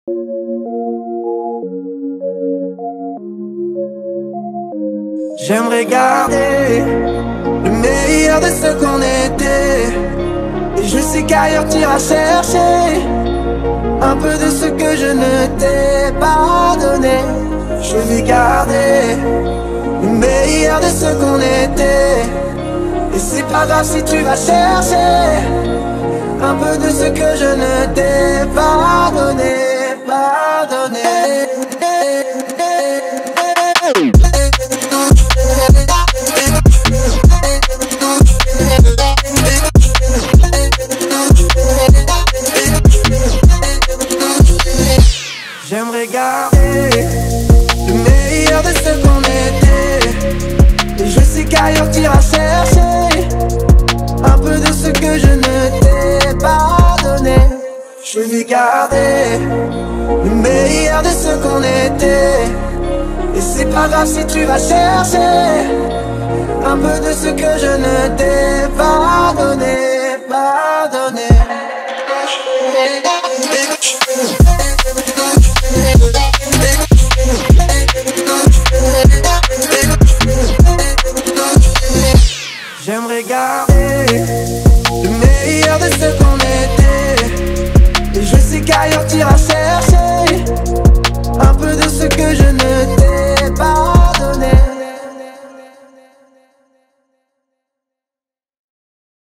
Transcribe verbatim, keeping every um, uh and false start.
J'aimerais garder le meilleur de ce qu'on était. Et je sais qu'ailleurs t'iras chercher un peu de ce que je ne t'ai pas donné. Je vais garder le meilleur de ce qu'on était. Et c'est pas grave si tu vas chercher un peu de ce que je ne t'ai pas donné, pas donné. J'aimerais garder le meilleur de ce qu'on était. Et je sais qu'ailleurs t'iras chercher un peu de ce que je ne t'ai pas donné. Je vais garder le meilleur de ce qu'on était. Et c'est pas grave si tu vas chercher un peu de ce que je ne t'ai pas donné, pas donné. J'aimerais garder le meilleur de ce qu'on était. Et je sais qu'ailleurs t'iras chercher